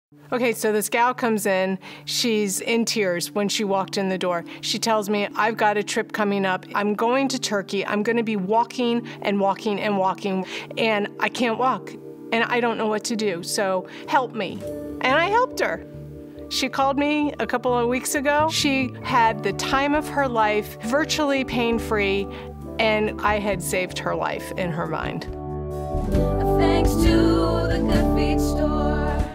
Okay, so this gal comes in. She's in tears when she walked in the door. She tells me, I've got a trip coming up. I'm going to Turkey. I'm going to be walking and walking and walking, and I can't walk, and I don't know what to do, so help me. And I helped her. She called me a couple of weeks ago. She had the time of her life, virtually pain-free, and I had saved her life in her mind. Thanks to the Good Feet store.